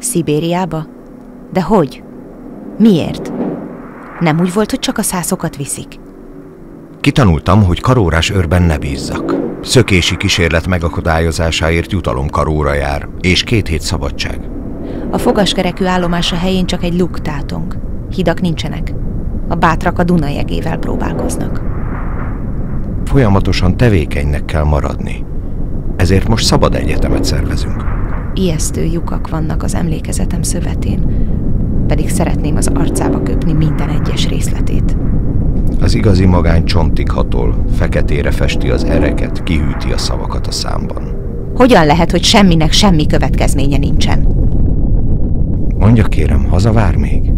Szibériába? De hogy? Miért? Nem úgy volt, hogy csak a szászokat viszik? Kitanultam, hogy karórás őrben ne bízzak. Szökési kísérlet megakadályozásáért jutalom karóra jár, és 2 hét szabadság. A fogaskerekű állomása helyén csak egy luk tátong. Hidak nincsenek. A bátrak a Duna jegével próbálkoznak. Folyamatosan tevékenynek kell maradni. Ezért most szabad egyetemet szervezünk. Ijesztő lyukak vannak az emlékezetem szövetén, pedig szeretném az arcába köpni minden egyes részletét. Az igazi magány csontig hatol, feketére festi az ereket, kihűti a szavakat a számban. Hogyan lehet, hogy semminek semmi következménye nincsen? Mondja kérem, hazavár még?